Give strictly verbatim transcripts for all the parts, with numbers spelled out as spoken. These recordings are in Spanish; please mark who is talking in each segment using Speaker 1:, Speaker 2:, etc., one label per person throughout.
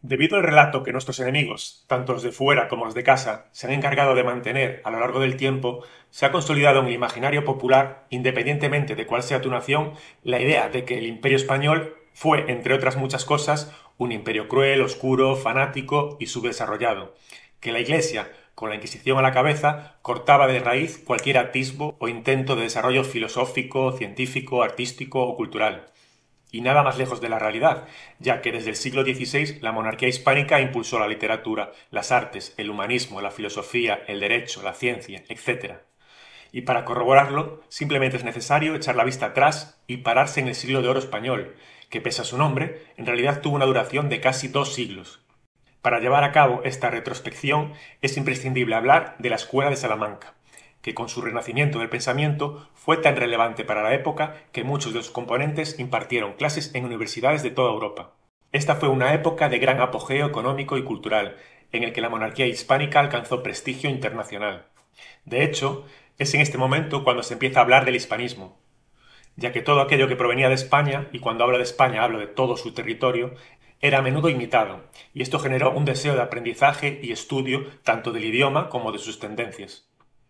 Speaker 1: Debido al relato que nuestros enemigos, tanto los de fuera como los de casa, se han encargado de mantener a lo largo del tiempo, se ha consolidado en el imaginario popular, independientemente de cuál sea tu nación, la idea de que el Imperio español fue, entre otras muchas cosas, un imperio cruel, oscuro, fanático y subdesarrollado, que la Iglesia, con la Inquisición a la cabeza, cortaba de raíz cualquier atisbo o intento de desarrollo filosófico, científico, artístico o cultural. Y nada más lejos de la realidad, ya que desde el siglo dieciséis la monarquía hispánica impulsó la literatura, las artes, el humanismo, la filosofía, el derecho, la ciencia, etcétera. Y para corroborarlo, simplemente es necesario echar la vista atrás y pararse en el siglo de oro español, que pese a su nombre, en realidad tuvo una duración de casi dos siglos. Para llevar a cabo esta retrospección es imprescindible hablar de la Escuela de Salamanca, que con su renacimiento del pensamiento fue tan relevante para la época que muchos de sus componentes impartieron clases en universidades de toda Europa. Esta fue una época de gran apogeo económico y cultural, en el que la monarquía hispánica alcanzó prestigio internacional. De hecho, es en este momento cuando se empieza a hablar del hispanismo, ya que todo aquello que provenía de España, y cuando hablo de España hablo de todo su territorio, era a menudo imitado, y esto generó un deseo de aprendizaje y estudio tanto del idioma como de sus tendencias.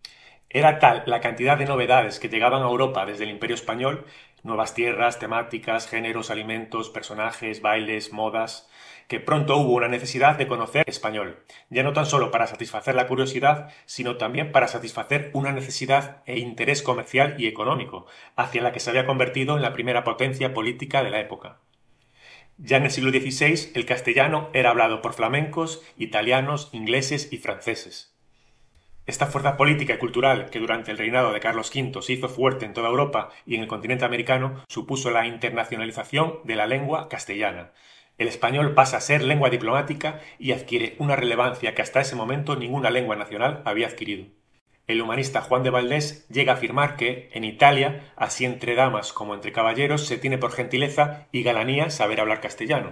Speaker 1: Era tal la cantidad de novedades que llegaban a Europa desde el Imperio Español, nuevas tierras, temáticas, géneros, alimentos, personajes, bailes, modas, que pronto hubo una necesidad de conocer español, ya no tan solo para satisfacer la curiosidad, sino también para satisfacer una necesidad e interés comercial y económico, hacia la que se había convertido en la primera potencia política de la época. Ya en el siglo dieciséis el castellano era hablado por flamencos, italianos, ingleses y franceses. Esta fuerza política y cultural que durante el reinado de Carlos quinto se hizo fuerte en toda Europa y en el continente americano supuso la internacionalización de la lengua castellana. El español pasa a ser lengua diplomática y adquiere una relevancia que hasta ese momento ninguna lengua nacional había adquirido. El humanista Juan de Valdés llega a afirmar que, en Italia, así entre damas como entre caballeros, se tiene por gentileza y galanía saber hablar castellano.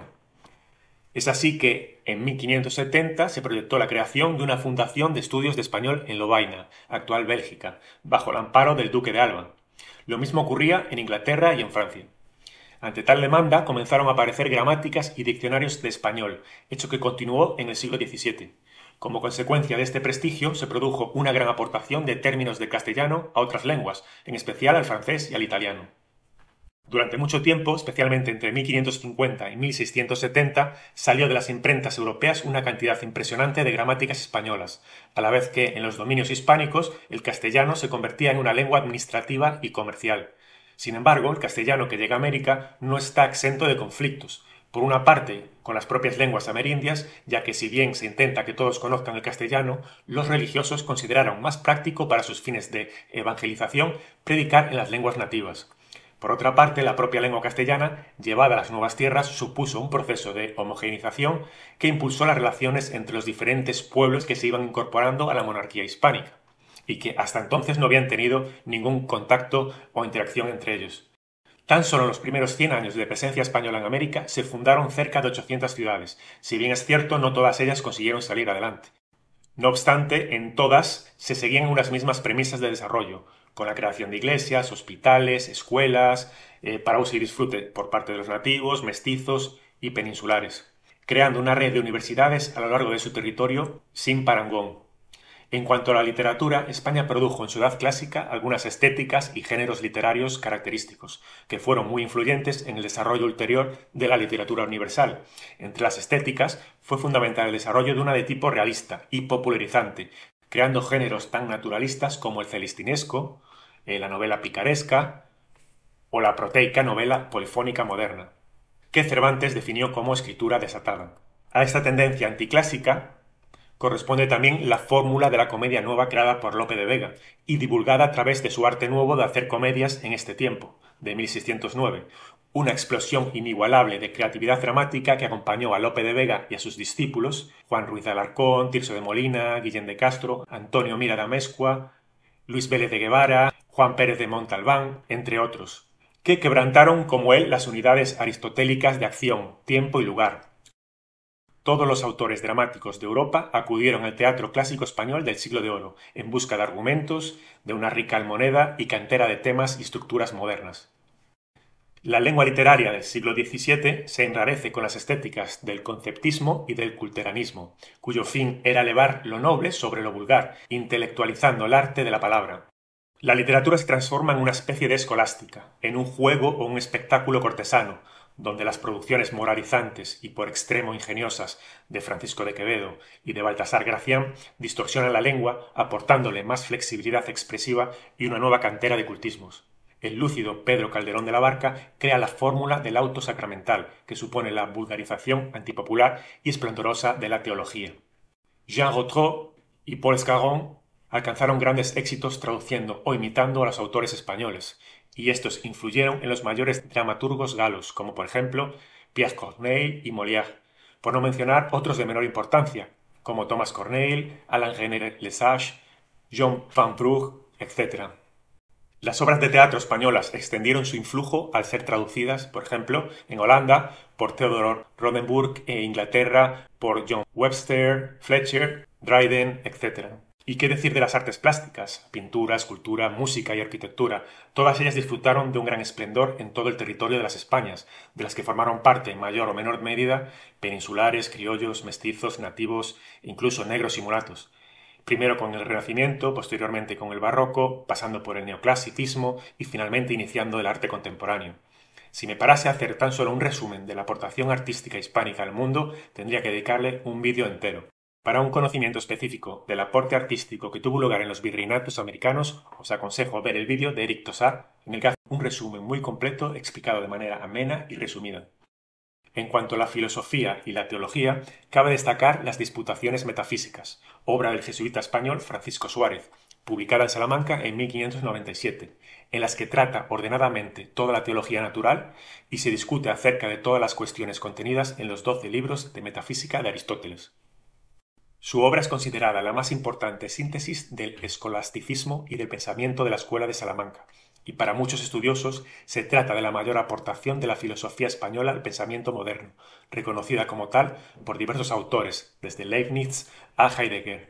Speaker 1: Es así que, en mil quinientos setenta, se proyectó la creación de una fundación de estudios de español en Lovaina, actual Bélgica, bajo el amparo del duque de Alba. Lo mismo ocurría en Inglaterra y en Francia. Ante tal demanda comenzaron a aparecer gramáticas y diccionarios de español, hecho que continuó en el siglo diecisiete. Como consecuencia de este prestigio se produjo una gran aportación de términos de castellano a otras lenguas, en especial al francés y al italiano. Durante mucho tiempo, especialmente entre mil quinientos cincuenta y mil seiscientos setenta, salió de las imprentas europeas una cantidad impresionante de gramáticas españolas, a la vez que, en los dominios hispánicos, el castellano se convertía en una lengua administrativa y comercial. Sin embargo, el castellano que llega a América no está exento de conflictos. Por una parte, con las propias lenguas amerindias, ya que si bien se intenta que todos conozcan el castellano, los religiosos consideraron más práctico para sus fines de evangelización predicar en las lenguas nativas. Por otra parte, la propia lengua castellana, llevada a las nuevas tierras, supuso un proceso de homogeneización que impulsó las relaciones entre los diferentes pueblos que se iban incorporando a la monarquía hispánica, y que hasta entonces no habían tenido ningún contacto o interacción entre ellos. Tan solo en los primeros cien años de presencia española en América se fundaron cerca de ochocientas ciudades, si bien es cierto no todas ellas consiguieron salir adelante. No obstante, en todas se seguían unas mismas premisas de desarrollo, con la creación de iglesias, hospitales, escuelas, eh, para uso y disfrute por parte de los nativos, mestizos y peninsulares, creando una red de universidades a lo largo de su territorio sin parangón. En cuanto a la literatura, España produjo en su edad clásica algunas estéticas y géneros literarios característicos, que fueron muy influyentes en el desarrollo ulterior de la literatura universal. Entre las estéticas fue fundamental el desarrollo de una de tipo realista y popularizante, creando géneros tan naturalistas como el celistinesco, eh, la novela picaresca o la proteica novela polifónica moderna, que Cervantes definió como escritura desatada. A esta tendencia anticlásica corresponde también la fórmula de la comedia nueva creada por Lope de Vega y divulgada a través de su arte nuevo de hacer comedias en este tiempo, de mil seiscientos nueve, una explosión inigualable de creatividad dramática que acompañó a Lope de Vega y a sus discípulos, Juan Ruiz de Alarcón, Tirso de Molina, Guillén de Castro, Antonio Mira de Amezcua, Luis Vélez de Guevara, Juan Pérez de Montalbán, entre otros, que quebrantaron como él las unidades aristotélicas de acción, tiempo y lugar. Todos los autores dramáticos de Europa acudieron al teatro clásico español del siglo de oro, en busca de argumentos, de una rica almoneda y cantera de temas y estructuras modernas. La lengua literaria del siglo diecisiete se enrarece con las estéticas del conceptismo y del culteranismo, cuyo fin era elevar lo noble sobre lo vulgar, intelectualizando el arte de la palabra. La literatura se transforma en una especie de escolástica, en un juego o un espectáculo cortesano, donde las producciones moralizantes y por extremo ingeniosas de Francisco de Quevedo y de Baltasar Gracián distorsionan la lengua, aportándole más flexibilidad expresiva y una nueva cantera de cultismos. El lúcido Pedro Calderón de la Barca crea la fórmula del auto sacramental, que supone la vulgarización antipopular y esplendorosa de la teología. Jean Rotrou y Paul Scarron alcanzaron grandes éxitos traduciendo o imitando a los autores españoles, y estos influyeron en los mayores dramaturgos galos, como por ejemplo Pierre Corneille y Molière, por no mencionar otros de menor importancia, como Thomas Corneille, Alain René Lesage, John Van Brugge, etcétera. Las obras de teatro españolas extendieron su influjo al ser traducidas, por ejemplo, en Holanda por Theodor Rodenburg e Inglaterra por John Webster, Fletcher, Dryden, etcétera. ¿Y qué decir de las artes plásticas? Pintura, escultura, música y arquitectura. Todas ellas disfrutaron de un gran esplendor en todo el territorio de las Españas, de las que formaron parte, en mayor o menor medida, peninsulares, criollos, mestizos, nativos, incluso negros y mulatos. Primero con el Renacimiento, posteriormente con el Barroco, pasando por el Neoclasicismo y finalmente iniciando el arte contemporáneo. Si me parase a hacer tan solo un resumen de la aportación artística hispánica al mundo, tendría que dedicarle un vídeo entero. Para un conocimiento específico del aporte artístico que tuvo lugar en los virreinatos americanos, os aconsejo ver el vídeo de Eric Tossar, en el que hace un resumen muy completo explicado de manera amena y resumida. En cuanto a la filosofía y la teología, cabe destacar las Disputaciones metafísicas, obra del jesuita español Francisco Suárez, publicada en Salamanca en mil quinientos noventa y siete, en las que trata ordenadamente toda la teología natural y se discute acerca de todas las cuestiones contenidas en los doce libros de metafísica de Aristóteles. Su obra es considerada la más importante síntesis del escolasticismo y del pensamiento de la Escuela de Salamanca, y para muchos estudiosos se trata de la mayor aportación de la filosofía española al pensamiento moderno, reconocida como tal por diversos autores, desde Leibniz a Heidegger.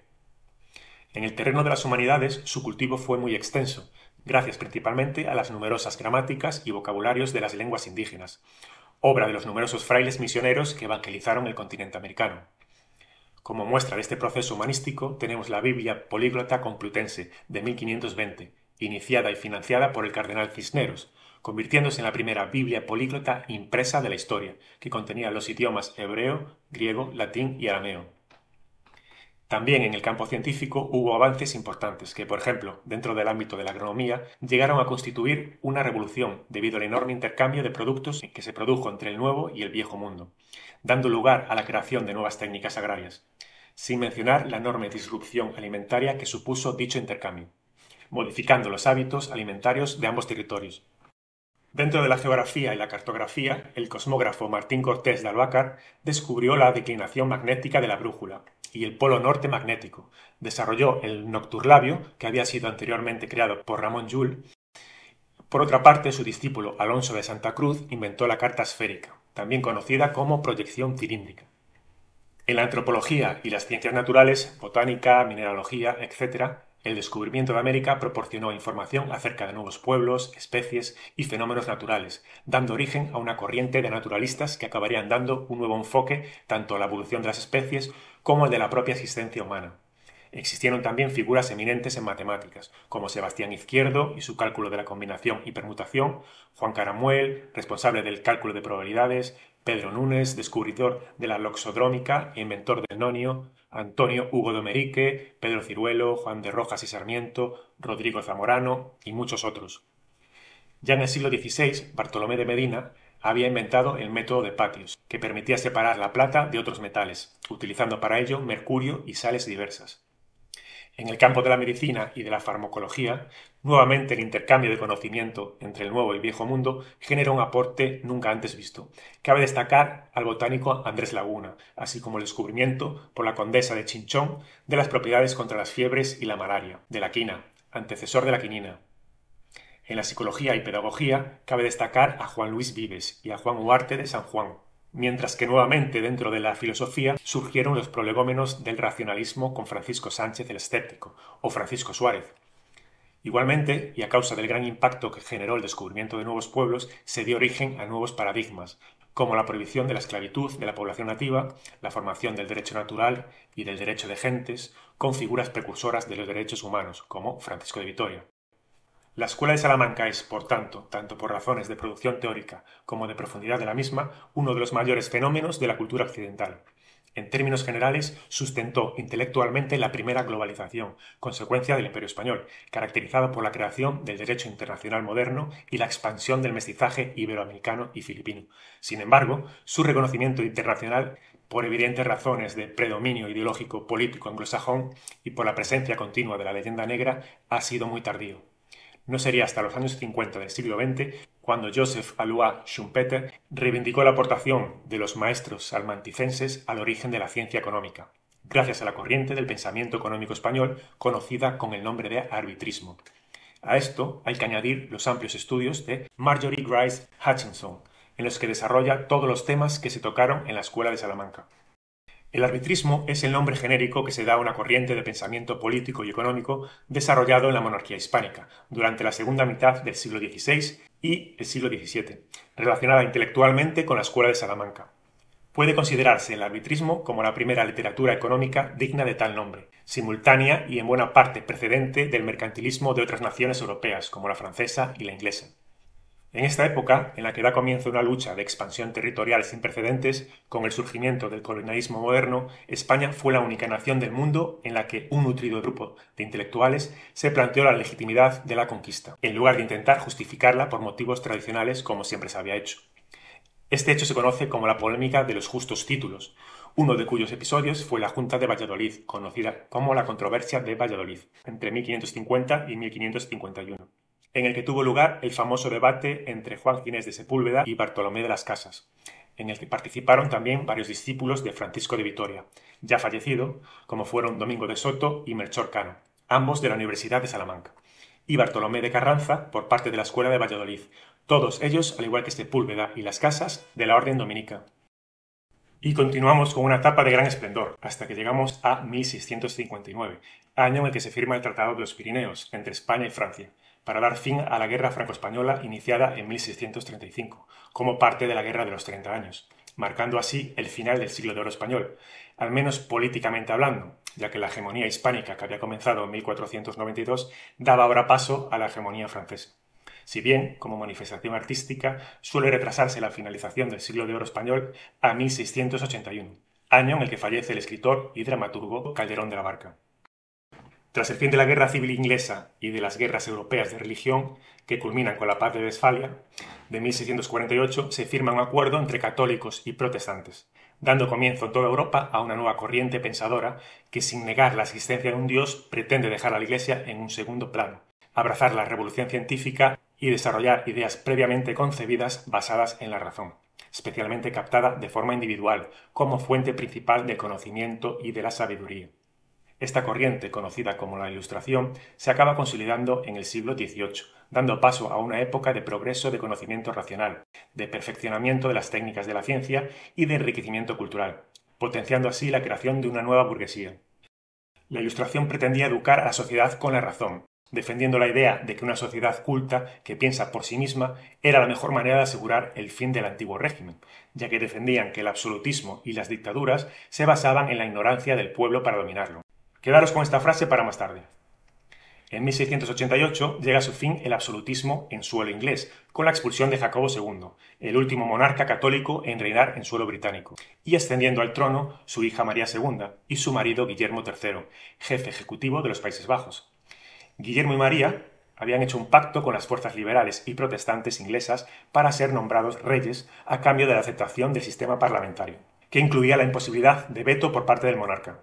Speaker 1: En el terreno de las humanidades su cultivo fue muy extenso, gracias principalmente a las numerosas gramáticas y vocabularios de las lenguas indígenas, obra de los numerosos frailes misioneros que evangelizaron el continente americano. Como muestra de este proceso humanístico tenemos la Biblia Políglota Complutense de mil quinientos veinte, iniciada y financiada por el cardenal Cisneros, convirtiéndose en la primera Biblia políglota impresa de la historia, que contenía los idiomas hebreo, griego, latín y arameo. También en el campo científico hubo avances importantes que, por ejemplo, dentro del ámbito de la agronomía, llegaron a constituir una revolución debido al enorme intercambio de productos que se produjo entre el Nuevo y el Viejo Mundo, dando lugar a la creación de nuevas técnicas agrarias, sin mencionar la enorme disrupción alimentaria que supuso dicho intercambio, modificando los hábitos alimentarios de ambos territorios. Dentro de la geografía y la cartografía, el cosmógrafo Martín Cortés de Albacar descubrió la declinación magnética de la brújula y el polo norte magnético, desarrolló el nocturlabio, que había sido anteriormente creado por Ramón Llull. Por otra parte, su discípulo Alonso de Santa Cruz inventó la carta esférica, también conocida como proyección cilíndrica. En la antropología y las ciencias naturales, botánica, mineralogía, etcétera, el descubrimiento de América proporcionó información acerca de nuevos pueblos, especies y fenómenos naturales, dando origen a una corriente de naturalistas que acabarían dando un nuevo enfoque tanto a la evolución de las especies como al de la propia existencia humana. Existieron también figuras eminentes en matemáticas, como Sebastián Izquierdo y su cálculo de la combinación y permutación, Juan Caramuel, responsable del cálculo de probabilidades, Pedro Nunes, descubridor de la loxodrómica e inventor del nonio, Antonio Hugo de Omerique, Pedro Ciruelo, Juan de Rojas y Sarmiento, Rodrigo Zamorano y muchos otros. Ya en el siglo dieciséis, Bartolomé de Medina había inventado el método de Patios, que permitía separar la plata de otros metales, utilizando para ello mercurio y sales diversas. En el campo de la medicina y de la farmacología, nuevamente el intercambio de conocimiento entre el Nuevo y el Viejo Mundo generó un aporte nunca antes visto. Cabe destacar al botánico Andrés Laguna, así como el descubrimiento por la condesa de Chinchón de las propiedades contra las fiebres y la malaria, de la quina, antecesor de la quinina. En la psicología y pedagogía cabe destacar a Juan Luis Vives y a Juan Huarte de San Juan, mientras que nuevamente dentro de la filosofía surgieron los prolegómenos del racionalismo con Francisco Sánchez el Escéptico o Francisco Suárez. Igualmente, y a causa del gran impacto que generó el descubrimiento de nuevos pueblos, se dio origen a nuevos paradigmas, como la prohibición de la esclavitud de la población nativa, la formación del derecho natural y del derecho de gentes, con figuras precursoras de los derechos humanos, como Francisco de Vitoria. La Escuela de Salamanca es, por tanto, tanto por razones de producción teórica como de profundidad de la misma, uno de los mayores fenómenos de la cultura occidental. En términos generales, sustentó intelectualmente la primera globalización, consecuencia del Imperio Español, caracterizado por la creación del derecho internacional moderno y la expansión del mestizaje iberoamericano y filipino. Sin embargo, su reconocimiento internacional, por evidentes razones de predominio ideológico político anglosajón y por la presencia continua de la leyenda negra, ha sido muy tardío. No sería hasta los años cincuenta del siglo veinte cuando Joseph Alois Schumpeter reivindicó la aportación de los maestros salmanticenses al origen de la ciencia económica, gracias a la corriente del pensamiento económico español conocida con el nombre de arbitrismo. A esto hay que añadir los amplios estudios de Marjorie Grice Hutchinson, en los que desarrolla todos los temas que se tocaron en la Escuela de Salamanca. El arbitrismo es el nombre genérico que se da a una corriente de pensamiento político y económico desarrollado en la monarquía hispánica durante la segunda mitad del siglo dieciséis y el siglo diecisiete, relacionada intelectualmente con la Escuela de Salamanca. Puede considerarse el arbitrismo como la primera literatura económica digna de tal nombre, simultánea y en buena parte precedente del mercantilismo de otras naciones europeas como la francesa y la inglesa. En esta época, en la que da comienzo una lucha de expansión territorial sin precedentes, con el surgimiento del colonialismo moderno, España fue la única nación del mundo en la que un nutrido grupo de intelectuales se planteó la legitimidad de la conquista, en lugar de intentar justificarla por motivos tradicionales como siempre se había hecho. Este hecho se conoce como la polémica de los justos títulos, uno de cuyos episodios fue la Junta de Valladolid, conocida como la controversia de Valladolid, entre mil quinientos cincuenta y mil quinientos cincuenta y uno. En el que tuvo lugar el famoso debate entre Juan Ginés de Sepúlveda y Bartolomé de las Casas, en el que participaron también varios discípulos de Francisco de Vitoria, ya fallecido, como fueron Domingo de Soto y Melchor Cano, ambos de la Universidad de Salamanca, y Bartolomé de Carranza por parte de la Escuela de Valladolid, todos ellos, al igual que Sepúlveda y las Casas, de la Orden Dominica. Y continuamos con una etapa de gran esplendor, hasta que llegamos a mil seiscientos cincuenta y nueve, año en el que se firma el Tratado de los Pirineos, entre España y Francia, para dar fin a la Guerra Franco-Española iniciada en mil seiscientos treinta y cinco, como parte de la Guerra de los Treinta Años, marcando así el final del siglo de oro español, al menos políticamente hablando, ya que la hegemonía hispánica que había comenzado en mil cuatrocientos noventa y dos daba ahora paso a la hegemonía francesa. Si bien, como manifestación artística, suele retrasarse la finalización del siglo de oro español a mil seiscientos ochenta y uno, año en el que fallece el escritor y dramaturgo Calderón de la Barca. Tras el fin de la Guerra Civil Inglesa y de las guerras europeas de religión, que culminan con la Paz de Westfalia, de mil seiscientos cuarenta y ocho se firma un acuerdo entre católicos y protestantes, dando comienzo en toda Europa a una nueva corriente pensadora que, sin negar la existencia de un Dios, pretende dejar a la Iglesia en un segundo plano, abrazar la revolución científica y desarrollar ideas previamente concebidas basadas en la razón, especialmente captada de forma individual, como fuente principal del conocimiento y de la sabiduría. Esta corriente, conocida como la Ilustración, se acaba consolidando en el siglo dieciocho, dando paso a una época de progreso de conocimiento racional, de perfeccionamiento de las técnicas de la ciencia y de enriquecimiento cultural, potenciando así la creación de una nueva burguesía. La Ilustración pretendía educar a la sociedad con la razón, defendiendo la idea de que una sociedad culta que piensa por sí misma era la mejor manera de asegurar el fin del antiguo régimen, ya que defendían que el absolutismo y las dictaduras se basaban en la ignorancia del pueblo para dominarlo. Quedaros con esta frase para más tarde. En mil seiscientos ochenta y ocho llega a su fin el absolutismo en suelo inglés, con la expulsión de Jacobo segundo, el último monarca católico en reinar en suelo británico, y ascendiendo al trono su hija María segunda y su marido Guillermo tercero, jefe ejecutivo de los Países Bajos. Guillermo y María habían hecho un pacto con las fuerzas liberales y protestantes inglesas para ser nombrados reyes a cambio de la aceptación del sistema parlamentario, que incluía la imposibilidad de veto por parte del monarca.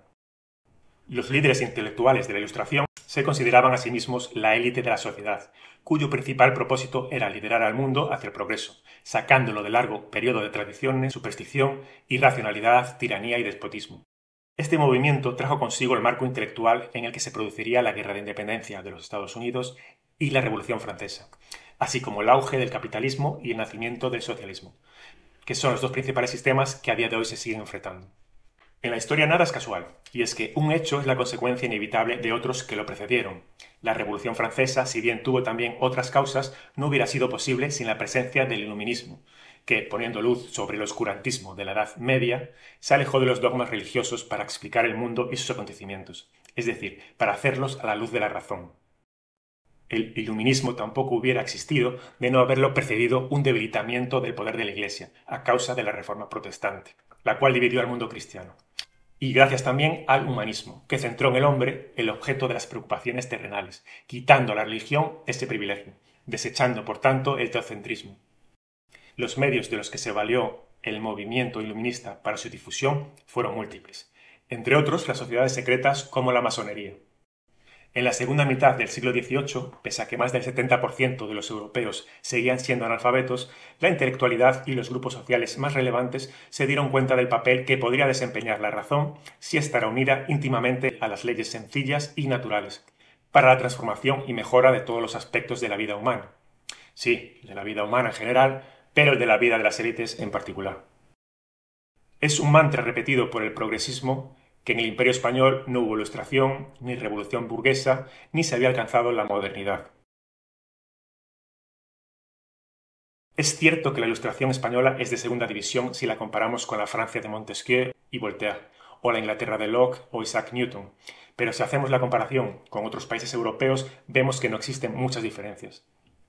Speaker 1: Los líderes intelectuales de la Ilustración se consideraban a sí mismos la élite de la sociedad, cuyo principal propósito era liderar al mundo hacia el progreso, sacándolo del largo periodo de tradiciones, superstición, irracionalidad, tiranía y despotismo. Este movimiento trajo consigo el marco intelectual en el que se produciría la Guerra de Independencia de los Estados Unidos y la Revolución Francesa, así como el auge del capitalismo y el nacimiento del socialismo, que son los dos principales sistemas que a día de hoy se siguen enfrentando. En la historia nada es casual, y es que un hecho es la consecuencia inevitable de otros que lo precedieron. La Revolución Francesa, si bien tuvo también otras causas, no hubiera sido posible sin la presencia del iluminismo, que, poniendo luz sobre el oscurantismo de la Edad Media, se alejó de los dogmas religiosos para explicar el mundo y sus acontecimientos, es decir, para hacerlos a la luz de la razón. El iluminismo tampoco hubiera existido de no haberlo precedido un debilitamiento del poder de la Iglesia, a causa de la Reforma Protestante, la cual dividió al mundo cristiano. Y gracias también al humanismo, que centró en el hombre el objeto de las preocupaciones terrenales, quitando a la religión ese privilegio, desechando, por tanto, el teocentrismo. Los medios de los que se valió el movimiento iluminista para su difusión fueron múltiples, entre otros las sociedades secretas como la masonería. En la segunda mitad del siglo dieciocho, pese a que más del setenta por ciento de los europeos seguían siendo analfabetos, la intelectualidad y los grupos sociales más relevantes se dieron cuenta del papel que podría desempeñar la razón si estará unida íntimamente a las leyes sencillas y naturales, para la transformación y mejora de todos los aspectos de la vida humana. Sí, de la vida humana en general, pero el de la vida de las élites en particular. Es un mantra repetido por el progresismo que en el Imperio Español no hubo ilustración, ni revolución burguesa, ni se había alcanzado la modernidad. Es cierto que la Ilustración española es de segunda división si la comparamos con la Francia de Montesquieu y Voltaire, o la Inglaterra de Locke o Isaac Newton, pero si hacemos la comparación con otros países europeos vemos que no existen muchas diferencias.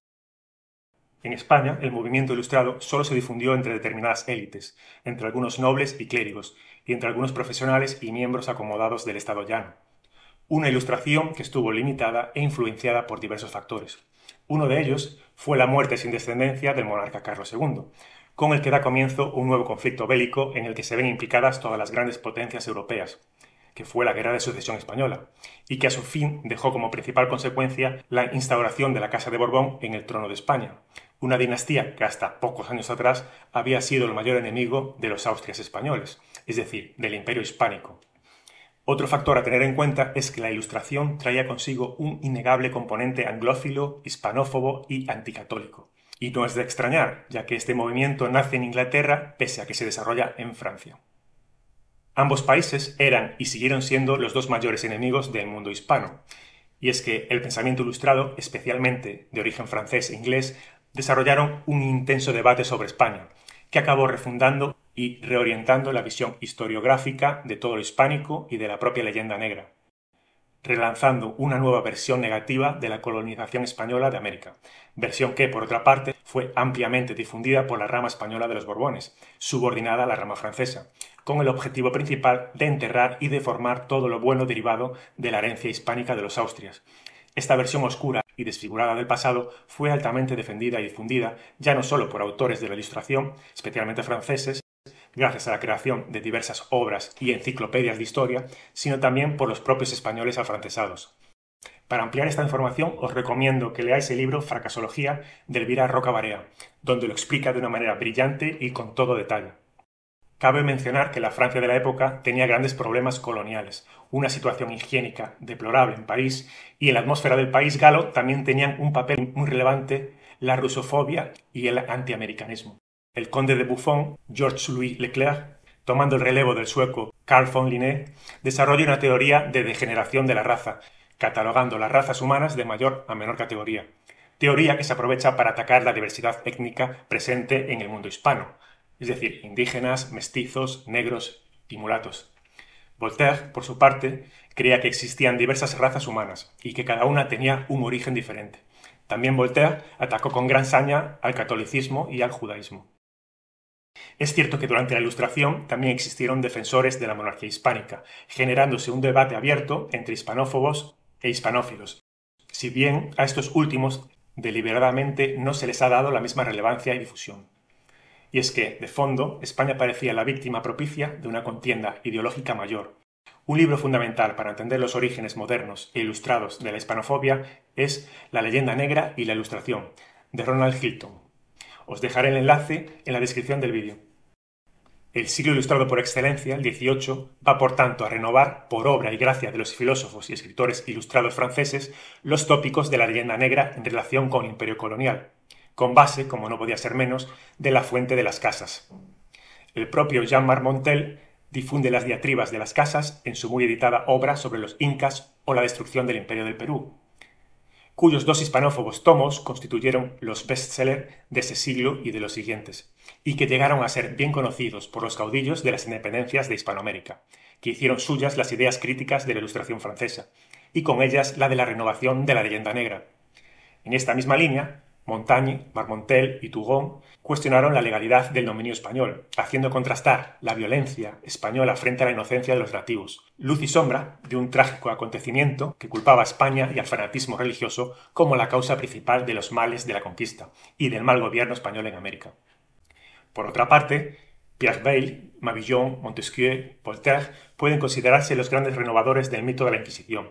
Speaker 1: En España, el movimiento ilustrado solo se difundió entre determinadas élites, entre algunos nobles y clérigos, y entre algunos profesionales y miembros acomodados del Estado llano. Una ilustración que estuvo limitada e influenciada por diversos factores. Uno de ellos fue la muerte sin descendencia del monarca Carlos segundo, con el que da comienzo un nuevo conflicto bélico en el que se ven implicadas todas las grandes potencias europeas, que fue la Guerra de Sucesión Española, y que a su fin dejó como principal consecuencia la instauración de la Casa de Borbón en el trono de España, una dinastía que hasta pocos años atrás había sido el mayor enemigo de los Austrias españoles, es decir, del Imperio Hispánico. Otro factor a tener en cuenta es que la Ilustración traía consigo un innegable componente anglófilo, hispanófobo y anticatólico. Y no es de extrañar, ya que este movimiento nace en Inglaterra pese a que se desarrolla en Francia. Ambos países eran y siguieron siendo los dos mayores enemigos del mundo hispano, y es que el pensamiento ilustrado, especialmente de origen francés e inglés, desarrollaron un intenso debate sobre España, que acabó refundando y reorientando la visión historiográfica de todo lo hispánico y de la propia leyenda negra, relanzando una nueva versión negativa de la colonización española de América, versión que, por otra parte, fue ampliamente difundida por la rama española de los Borbones, subordinada a la rama francesa, con el objetivo principal de enterrar y deformar todo lo bueno derivado de la herencia hispánica de los Austrias. Esta versión oscura y desfigurada del pasado fue altamente defendida y difundida ya no solo por autores de la Ilustración, especialmente franceses, gracias a la creación de diversas obras y enciclopedias de historia, sino también por los propios españoles afrancesados. Para ampliar esta información os recomiendo que leáis el libro Fracasología de Elvira Roca Barea, donde lo explica de una manera brillante y con todo detalle. Cabe mencionar que la Francia de la época tenía grandes problemas coloniales, una situación higiénica deplorable en París, y en la atmósfera del país galo también tenían un papel muy relevante la rusofobia y el antiamericanismo. El conde de Buffon, Georges-Louis Leclerc, tomando el relevo del sueco Carl von Linné, desarrolla una teoría de degeneración de la raza, catalogando las razas humanas de mayor a menor categoría. Teoría que se aprovecha para atacar la diversidad étnica presente en el mundo hispano, es decir, indígenas, mestizos, negros y mulatos. Voltaire, por su parte, creía que existían diversas razas humanas y que cada una tenía un origen diferente. También Voltaire atacó con gran saña al catolicismo y al judaísmo. Es cierto que durante la Ilustración también existieron defensores de la monarquía hispánica, generándose un debate abierto entre hispanófobos e hispanófilos, si bien a estos últimos deliberadamente no se les ha dado la misma relevancia y difusión. Y es que, de fondo, España parecía la víctima propicia de una contienda ideológica mayor. Un libro fundamental para entender los orígenes modernos e ilustrados de la hispanofobia es La leyenda negra y la Ilustración, de Ronald Hilton. Os dejaré el enlace en la descripción del vídeo. El siglo ilustrado por excelencia, el dieciocho, va por tanto a renovar, por obra y gracia de los filósofos y escritores ilustrados franceses, los tópicos de la leyenda negra en relación con el imperio colonial, con base, como no podía ser menos, de la fuente de las casas. El propio Jean Marmontel difunde las diatribas de las Casas en su muy editada obra sobre los incas o la destrucción del Imperio del Perú, cuyos dos hispanófobos tomos constituyeron los bestsellers de ese siglo y de los siguientes, y que llegaron a ser bien conocidos por los caudillos de las independencias de Hispanoamérica, que hicieron suyas las ideas críticas de la Ilustración francesa, y con ellas la de la renovación de la leyenda negra. En esta misma línea, Montaigne, Marmontel y Turgon cuestionaron la legalidad del dominio español, haciendo contrastar la violencia española frente a la inocencia de los nativos, luz y sombra de un trágico acontecimiento que culpaba a España y al fanatismo religioso como la causa principal de los males de la conquista y del mal gobierno español en América. Por otra parte, Pierre Bayle, Mabillon, Montesquieu, Voltaire pueden considerarse los grandes renovadores del mito de la Inquisición.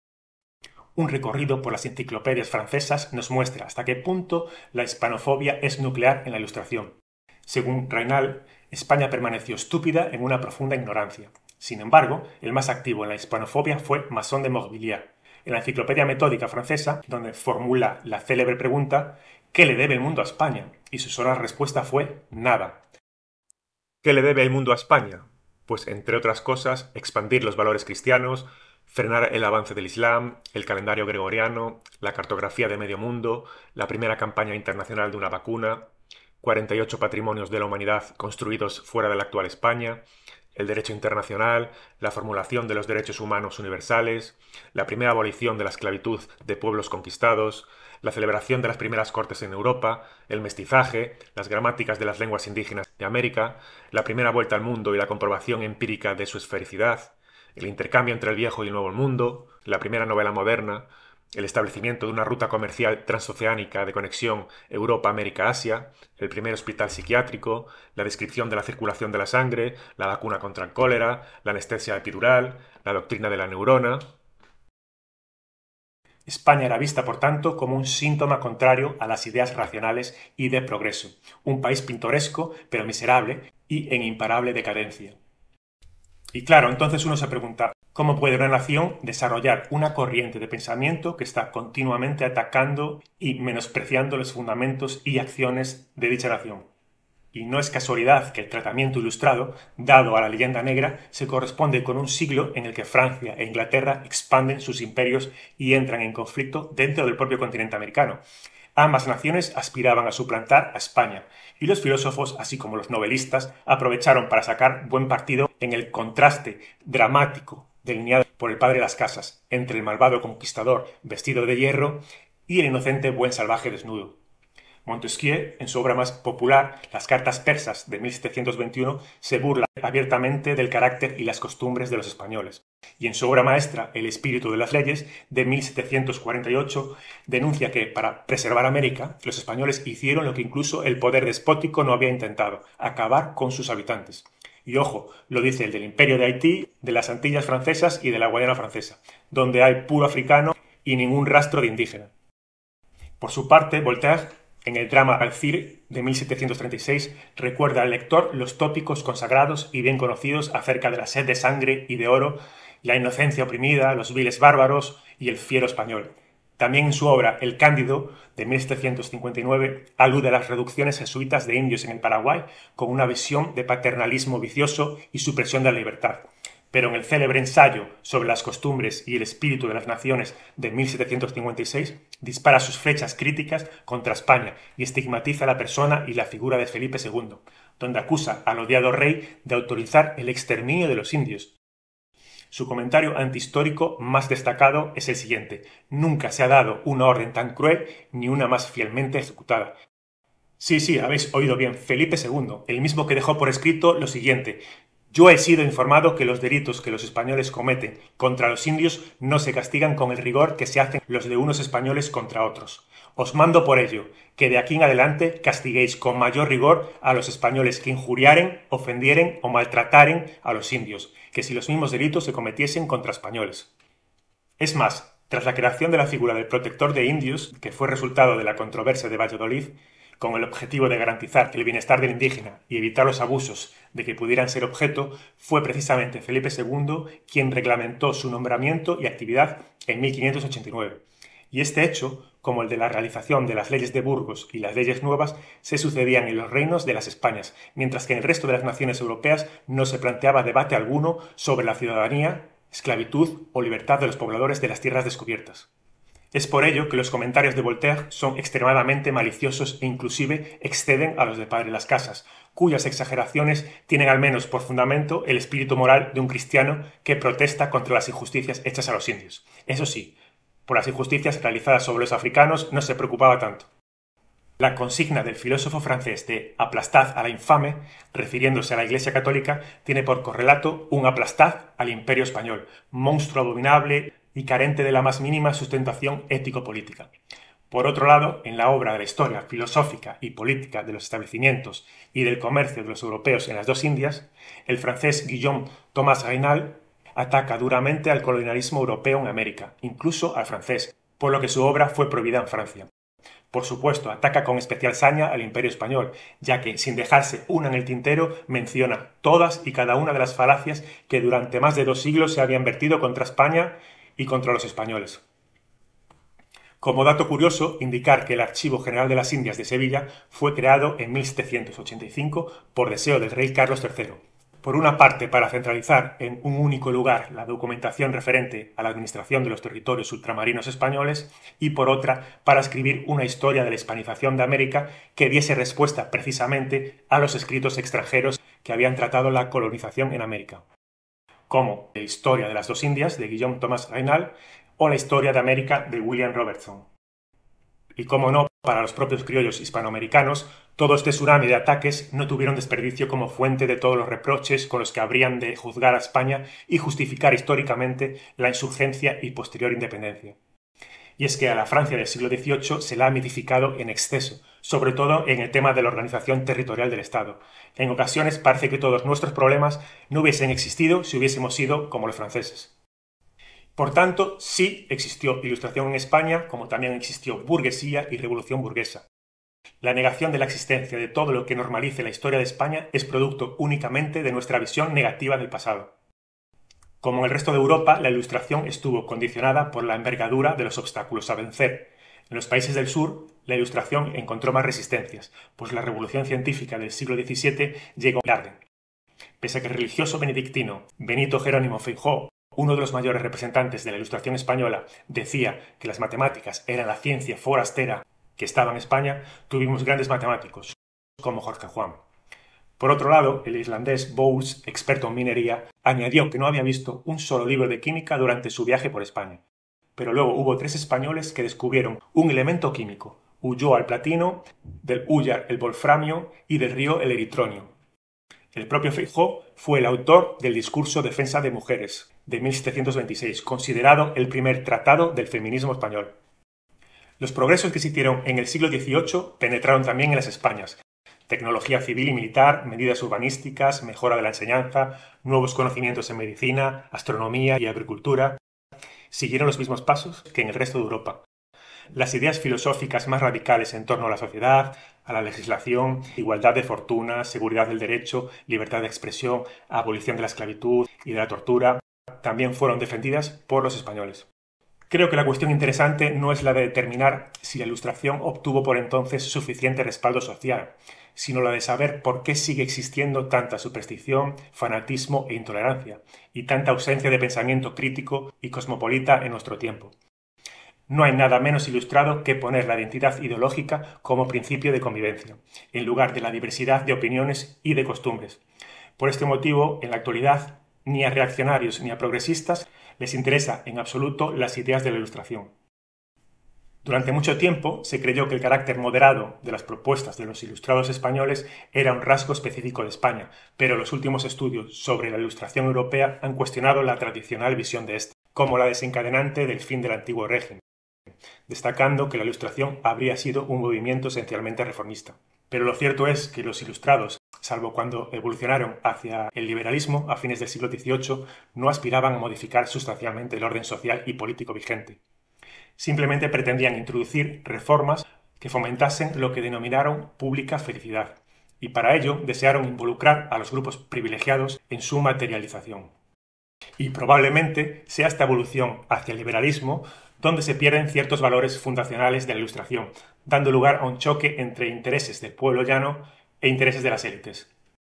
Speaker 1: Un recorrido por las enciclopedias francesas nos muestra hasta qué punto la hispanofobia es nuclear en la Ilustración. Según Raynal, España permaneció estúpida en una profunda ignorancia. Sin embargo, el más activo en la hispanofobia fue Masson de Morvilliers, en la Enciclopedia Metódica francesa, donde formula la célebre pregunta ¿qué le debe el mundo a España? Y su sola respuesta fue nada. ¿Qué le debe el mundo a España? Pues, entre otras cosas, expandir los valores cristianos, frenar el avance del Islam, el calendario gregoriano, la cartografía de medio mundo, la primera campaña internacional de una vacuna, cuarenta y ocho patrimonios de la humanidad construidos fuera de la actual España, el derecho internacional, la formulación de los derechos humanos universales, la primera abolición de la esclavitud de pueblos conquistados, la celebración de las primeras cortes en Europa, el mestizaje, las gramáticas de las lenguas indígenas de América, la primera vuelta al mundo y la comprobación empírica de su esfericidad, el intercambio entre el viejo y el nuevo mundo, la primera novela moderna, el establecimiento de una ruta comercial transoceánica de conexión Europa-América-Asia, el primer hospital psiquiátrico, la descripción de la circulación de la sangre, la vacuna contra el cólera, la anestesia epidural, la doctrina de la neurona. España era vista, por tanto, como un síntoma contrario a las ideas racionales y de progreso, un país pintoresco, pero miserable y en imparable decadencia. Y claro, entonces uno se pregunta, ¿cómo puede una nación desarrollar una corriente de pensamiento que está continuamente atacando y menospreciando los fundamentos y acciones de dicha nación? Y no es casualidad que el tratamiento ilustrado, dado a la leyenda negra, se corresponde con un siglo en el que Francia e Inglaterra expanden sus imperios y entran en conflicto dentro del propio continente americano. Ambas naciones aspiraban a suplantar a España, y los filósofos, así como los novelistas, aprovecharon para sacar buen partido en el contraste dramático delineado por el padre de las Casas entre el malvado conquistador vestido de hierro y el inocente buen salvaje desnudo. Montesquieu, en su obra más popular, Las cartas persas de mil setecientos veintiuno, se burla abiertamente del carácter y las costumbres de los españoles. Y en su obra maestra, El espíritu de las leyes, de mil setecientos cuarenta y ocho, denuncia que, para preservar América, los españoles hicieron lo que incluso el poder despótico no había intentado, acabar con sus habitantes. Y ojo, lo dice el del Imperio de Haití, de las Antillas francesas y de la Guayana francesa, donde hay puro africano y ningún rastro de indígena. Por su parte, Voltaire, en el drama Alzire de mil setecientos treinta y seis, recuerda al lector los tópicos consagrados y bien conocidos acerca de la sed de sangre y de oro, la inocencia oprimida, los viles bárbaros y el fiero español. También en su obra El Cándido, de mil setecientos cincuenta y nueve, alude a las reducciones jesuitas de indios en el Paraguay con una visión de paternalismo vicioso y supresión de la libertad. Pero en el célebre ensayo sobre las costumbres y el espíritu de las naciones de mil setecientos cincuenta y seis, dispara sus flechas críticas contra España y estigmatiza la persona y la figura de Felipe segundo, donde acusa al odiado rey de autorizar el exterminio de los indios. Su comentario antihistórico más destacado es el siguiente: nunca se ha dado una orden tan cruel ni una más fielmente ejecutada. Sí, sí, habéis oído bien, Felipe segundo, el mismo que dejó por escrito lo siguiente: yo he sido informado que los delitos que los españoles cometen contra los indios no se castigan con el rigor que se hacen los de unos españoles contra otros. Os mando por ello que de aquí en adelante castiguéis con mayor rigor a los españoles que injuriaren, ofendieren o maltrataren a los indios, que si los mismos delitos se cometiesen contra españoles. Es más, tras la creación de la figura del protector de indios, que fue resultado de la controversia de Valladolid, con el objetivo de garantizar el bienestar del indígena y evitar los abusos de que pudieran ser objeto, fue precisamente Felipe segundo quien reglamentó su nombramiento y actividad en mil quinientos ochenta y nueve. y este hecho, como el de la realización de las leyes de Burgos y las leyes nuevas, se sucedían en los reinos de las Españas, mientras que en el resto de las naciones europeas no se planteaba debate alguno sobre la ciudadanía, esclavitud o libertad de los pobladores de las tierras descubiertas. Es por ello que los comentarios de Voltaire son extremadamente maliciosos e inclusive exceden a los de Padre Las Casas, cuyas exageraciones tienen al menos por fundamento el espíritu moral de un cristiano que protesta contra las injusticias hechas a los indios. Eso sí, por las injusticias realizadas sobre los africanos no se preocupaba tanto. La consigna del filósofo francés de «aplastad a la infame», refiriéndose a la Iglesia católica, tiene por correlato un aplastad al imperio español, monstruo abominable y carente de la más mínima sustentación ético-política. Por otro lado, en la obra de la historia filosófica y política de los establecimientos y del comercio de los europeos en las dos Indias, el francés Guillaume Thomas Raynal ataca duramente al colonialismo europeo en América, incluso al francés, por lo que su obra fue prohibida en Francia. Por supuesto, ataca con especial saña al Imperio español, ya que, sin dejarse una en el tintero, menciona todas y cada una de las falacias que durante más de dos siglos se habían vertido contra España y contra los españoles. Como dato curioso, indicar que el Archivo General de las Indias de Sevilla fue creado en mil setecientos ochenta y cinco por deseo del rey Carlos tercero. Por una parte, para centralizar en un único lugar la documentación referente a la administración de los territorios ultramarinos españoles y por otra, para escribir una historia de la hispanización de América que diese respuesta precisamente a los escritos extranjeros que habían tratado la colonización en América, como la Historia de las dos Indias de Guillaume Thomas Raynal o la Historia de América de William Robertson. Y como no, para los propios criollos hispanoamericanos, todo este tsunami de ataques no tuvieron desperdicio como fuente de todos los reproches con los que habrían de juzgar a España y justificar históricamente la insurgencia y posterior independencia. Y es que a la Francia del siglo dieciocho se la ha mitificado en exceso, sobre todo en el tema de la organización territorial del Estado. En ocasiones parece que todos nuestros problemas no hubiesen existido si hubiésemos sido como los franceses. Por tanto, sí existió ilustración en España, como también existió burguesía y revolución burguesa. La negación de la existencia de todo lo que normalice la historia de España es producto únicamente de nuestra visión negativa del pasado. Como en el resto de Europa, la Ilustración estuvo condicionada por la envergadura de los obstáculos a vencer. En los países del sur, la Ilustración encontró más resistencias, pues la revolución científica del siglo diecisiete llegó tarde. Pese a que el religioso benedictino Benito Jerónimo Feijóo, uno de los mayores representantes de la Ilustración española, decía que las matemáticas eran la ciencia forastera que estaba en España, tuvimos grandes matemáticos, como Jorge Juan. Por otro lado, el islandés Bowles, experto en minería, añadió que no había visto un solo libro de química durante su viaje por España. Pero luego hubo tres españoles que descubrieron un elemento químico, Ulloa el platino, del húllar el wolframio y del río el eritronio. El propio Feijóo fue el autor del Discurso Defensa de Mujeres, de mil setecientos veintiséis, considerado el primer tratado del feminismo español. Los progresos que se hicieron en el siglo dieciocho penetraron también en las Españas. Tecnología civil y militar, medidas urbanísticas, mejora de la enseñanza, nuevos conocimientos en medicina, astronomía y agricultura. Siguieron los mismos pasos que en el resto de Europa. Las ideas filosóficas más radicales en torno a la sociedad, a la legislación, igualdad de fortuna, seguridad del derecho, libertad de expresión, abolición de la esclavitud y de la tortura, también fueron defendidas por los españoles. Creo que la cuestión interesante no es la de determinar si la Ilustración obtuvo por entonces suficiente respaldo social, sino la de saber por qué sigue existiendo tanta superstición, fanatismo e intolerancia, y tanta ausencia de pensamiento crítico y cosmopolita en nuestro tiempo. No hay nada menos ilustrado que poner la identidad ideológica como principio de convivencia, en lugar de la diversidad de opiniones y de costumbres. Por este motivo, en la actualidad, ni a reaccionarios ni a progresistas les interesa en absoluto las ideas de la Ilustración. Durante mucho tiempo se creyó que el carácter moderado de las propuestas de los ilustrados españoles era un rasgo específico de España, pero los últimos estudios sobre la Ilustración europea han cuestionado la tradicional visión de ésta, como la desencadenante del fin del antiguo régimen, destacando que la Ilustración habría sido un movimiento esencialmente reformista. Pero lo cierto es que los ilustrados, salvo cuando evolucionaron hacia el liberalismo a fines del siglo dieciocho, no aspiraban a modificar sustancialmente el orden social y político vigente. Simplemente pretendían introducir reformas que fomentasen lo que denominaron pública felicidad, y para ello desearon involucrar a los grupos privilegiados en su materialización. Y probablemente sea esta evolución hacia el liberalismo donde se pierden ciertos valores fundacionales de la Ilustración, dando lugar a un choque entre intereses del pueblo llano e intereses de las élites.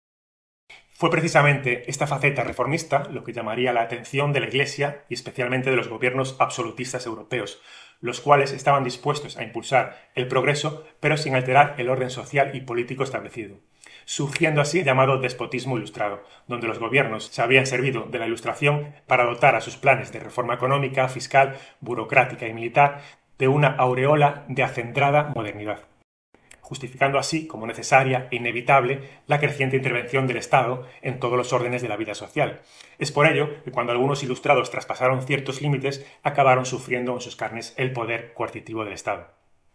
Speaker 1: Fue precisamente esta faceta reformista lo que llamaría la atención de la Iglesia y especialmente de los gobiernos absolutistas europeos, los cuales estaban dispuestos a impulsar el progreso pero sin alterar el orden social y político establecido, surgiendo así el llamado despotismo ilustrado, donde los gobiernos se habían servido de la Ilustración para dotar a sus planes de reforma económica, fiscal, burocrática y militar de una aureola de acendrada modernidad, justificando así como necesaria e inevitable la creciente intervención del Estado en todos los órdenes de la vida social. Es por ello que cuando algunos ilustrados traspasaron ciertos límites, acabaron sufriendo en sus carnes el poder coercitivo del Estado.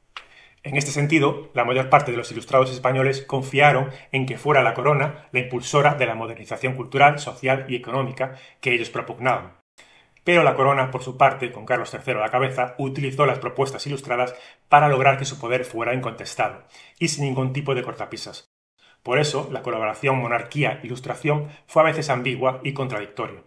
Speaker 1: En este sentido, la mayor parte de los ilustrados españoles confiaron en que fuera la corona la impulsora de la modernización cultural, social y económica que ellos propugnaban. Pero la corona, por su parte, con Carlos tercero a la cabeza, utilizó las propuestas ilustradas para lograr que su poder fuera incontestado y sin ningún tipo de cortapisas. Por eso, la colaboración monarquía-ilustración fue a veces ambigua y contradictoria.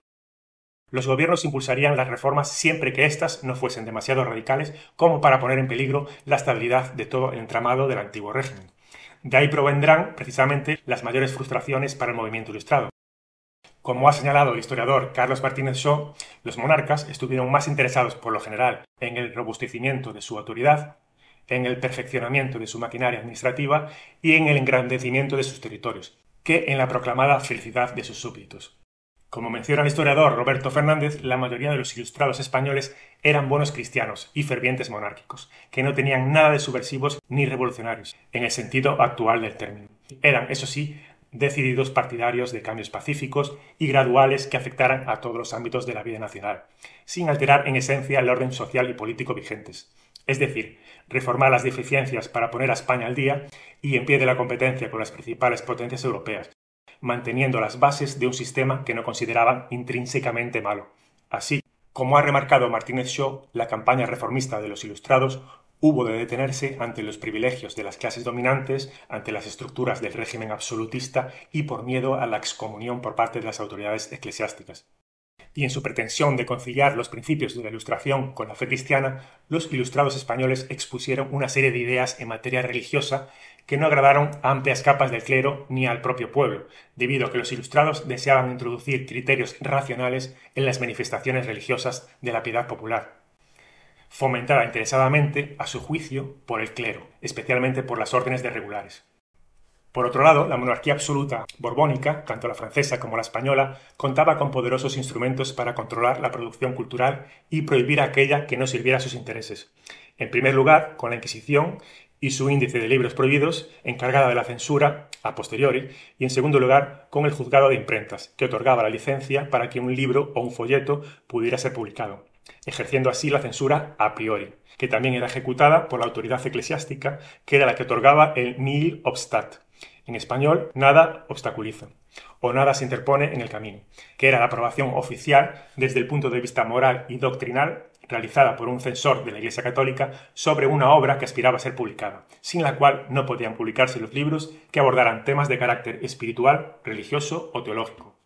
Speaker 1: Los gobiernos impulsarían las reformas siempre que éstas no fuesen demasiado radicales como para poner en peligro la estabilidad de todo el entramado del antiguo régimen. De ahí provendrán, precisamente, las mayores frustraciones para el movimiento ilustrado. Como ha señalado el historiador Carlos Martínez Shaw, los monarcas estuvieron más interesados, por lo general, en el robustecimiento de su autoridad, en el perfeccionamiento de su maquinaria administrativa y en el engrandecimiento de sus territorios, que en la proclamada felicidad de sus súbditos. Como menciona el historiador Roberto Fernández, la mayoría de los ilustrados españoles eran buenos cristianos y fervientes monárquicos, que no tenían nada de subversivos ni revolucionarios, en el sentido actual del término. Eran, eso sí, decididos partidarios de cambios pacíficos y graduales que afectaran a todos los ámbitos de la vida nacional, sin alterar en esencia el orden social y político vigentes. Es decir, reformar las deficiencias para poner a España al día y en pie de la competencia con las principales potencias europeas, manteniendo las bases de un sistema que no consideraban intrínsecamente malo. Así, como ha remarcado Martínez Shaw, la campaña reformista de los ilustrados hubo de detenerse ante los privilegios de las clases dominantes, ante las estructuras del régimen absolutista y por miedo a la excomunión por parte de las autoridades eclesiásticas. Y en su pretensión de conciliar los principios de la Ilustración con la fe cristiana, los ilustrados españoles expusieron una serie de ideas en materia religiosa que no agradaron a amplias capas del clero ni al propio pueblo, debido a que los ilustrados deseaban introducir criterios racionales en las manifestaciones religiosas de la piedad popular, fomentada interesadamente, a su juicio, por el clero, especialmente por las órdenes de regulares. Por otro lado, la monarquía absoluta borbónica, tanto la francesa como la española, contaba con poderosos instrumentos para controlar la producción cultural y prohibir aquella que no sirviera a sus intereses. En primer lugar, con la Inquisición y su índice de libros prohibidos, encargada de la censura a posteriori, y en segundo lugar, con el juzgado de imprentas, que otorgaba la licencia para que un libro o un folleto pudiera ser publicado, ejerciendo así la censura a priori, que también era ejecutada por la autoridad eclesiástica, que era la que otorgaba el nihil obstat, en español, nada obstaculiza, o nada se interpone en el camino, que era la aprobación oficial desde el punto de vista moral y doctrinal realizada por un censor de la Iglesia Católica sobre una obra que aspiraba a ser publicada, sin la cual no podían publicarse los libros que abordaran temas de carácter espiritual, religioso o teológico.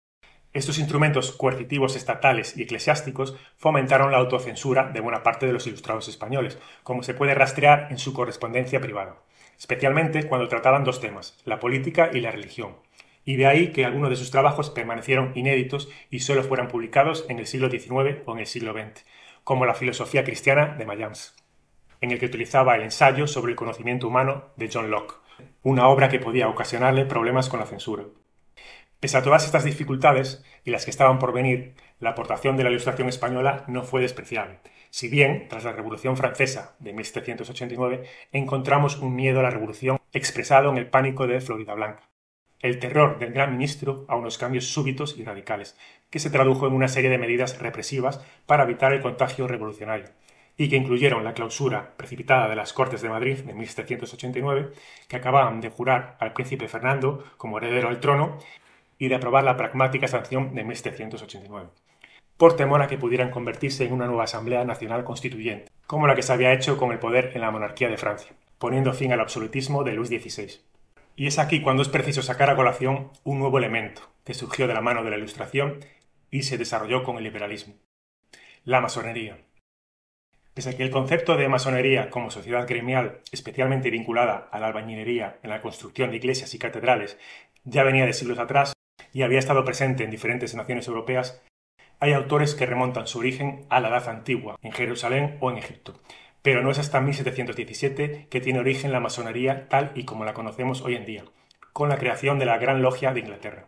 Speaker 1: Estos instrumentos coercitivos estatales y eclesiásticos fomentaron la autocensura de buena parte de los ilustrados españoles, como se puede rastrear en su correspondencia privada, especialmente cuando trataban dos temas, la política y la religión, y de ahí que algunos de sus trabajos permanecieron inéditos y solo fueran publicados en el siglo diecinueve o en el siglo veinte, como la filosofía cristiana de Mayans, en el que utilizaba el ensayo sobre el conocimiento humano de John Locke, una obra que podía ocasionarle problemas con la censura. Pese a todas estas dificultades, y las que estaban por venir, la aportación de la Ilustración española no fue despreciable. Si bien, tras la Revolución Francesa de mil setecientos ochenta y nueve, encontramos un miedo a la revolución expresado en el pánico de Floridablanca, el terror del gran ministro a unos cambios súbitos y radicales, que se tradujo en una serie de medidas represivas para evitar el contagio revolucionario, y que incluyeron la clausura precipitada de las Cortes de Madrid de mil setecientos ochenta y nueve, que acababan de jurar al príncipe Fernando como heredero al trono, y de aprobar la pragmática sanción de mil setecientos ochenta y nueve, por temor a que pudieran convertirse en una nueva Asamblea Nacional Constituyente, como la que se había hecho con el poder en la monarquía de Francia, poniendo fin al absolutismo de Luis dieciséis. Y es aquí cuando es preciso sacar a colación un nuevo elemento, que surgió de la mano de la Ilustración y se desarrolló con el liberalismo. La masonería. Pese a que el concepto de masonería como sociedad gremial especialmente vinculada a la albañilería en la construcción de iglesias y catedrales ya venía de siglos atrás y había estado presente en diferentes naciones europeas, hay autores que remontan su origen a la Edad Antigua, en Jerusalén o en Egipto, pero no es hasta mil setecientos diecisiete que tiene origen la masonería tal y como la conocemos hoy en día, con la creación de la Gran Logia de Inglaterra.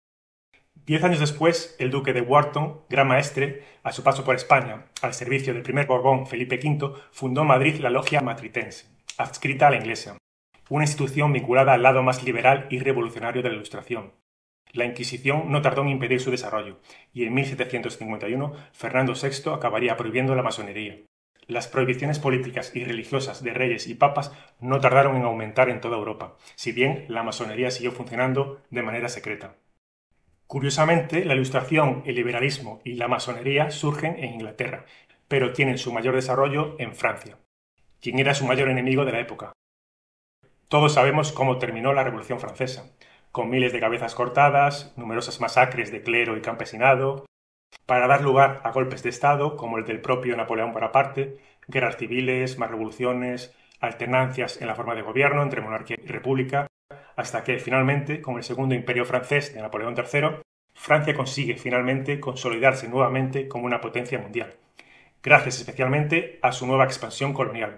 Speaker 1: Diez años después, el duque de Wharton, gran maestre, a su paso por España, al servicio del primer Borbón Felipe quinto, fundó en Madrid la Logia Matritense, adscrita a la Iglesia, una institución vinculada al lado más liberal y revolucionario de la Ilustración. La Inquisición no tardó en impedir su desarrollo, y en mil setecientos cincuenta y uno Fernando sexto acabaría prohibiendo la masonería. Las prohibiciones políticas y religiosas de reyes y papas no tardaron en aumentar en toda Europa, si bien la masonería siguió funcionando de manera secreta. Curiosamente, la Ilustración, el liberalismo y la masonería surgen en Inglaterra, pero tienen su mayor desarrollo en Francia, quien era su mayor enemigo de la época. Todos sabemos cómo terminó la Revolución Francesa, con miles de cabezas cortadas, numerosas masacres de clero y campesinado, para dar lugar a golpes de Estado como el del propio Napoleón Bonaparte, guerras civiles, más revoluciones, alternancias en la forma de gobierno entre monarquía y república, hasta que, finalmente, con el segundo imperio francés de Napoleón tercero, Francia consigue, finalmente, consolidarse nuevamente como una potencia mundial, gracias especialmente a su nueva expansión colonial.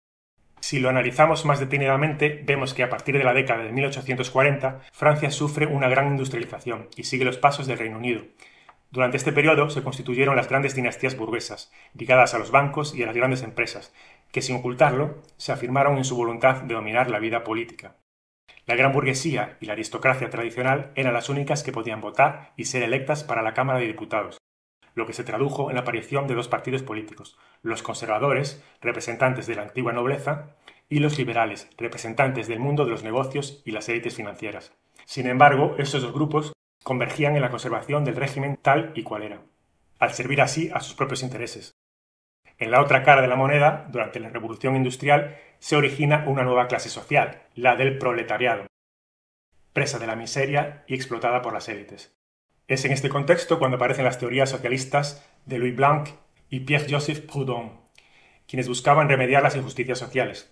Speaker 1: Si lo analizamos más detenidamente, vemos que a partir de la década de mil ochocientos cuarenta, Francia sufre una gran industrialización y sigue los pasos del Reino Unido. Durante este periodo se constituyeron las grandes dinastías burguesas, ligadas a los bancos y a las grandes empresas, que sin ocultarlo, se afirmaron en su voluntad de dominar la vida política. La gran burguesía y la aristocracia tradicional eran las únicas que podían votar y ser electas para la Cámara de Diputados, lo que se tradujo en la aparición de dos partidos políticos, los conservadores, representantes de la antigua nobleza, y los liberales, representantes del mundo de los negocios y las élites financieras. Sin embargo, estos dos grupos convergían en la conservación del régimen tal y cual era, al servir así a sus propios intereses. En la otra cara de la moneda, durante la Revolución Industrial, se origina una nueva clase social, la del proletariado, presa de la miseria y explotada por las élites. Es en este contexto cuando aparecen las teorías socialistas de Louis Blanc y Pierre-Joseph Proudhon, quienes buscaban remediar las injusticias sociales.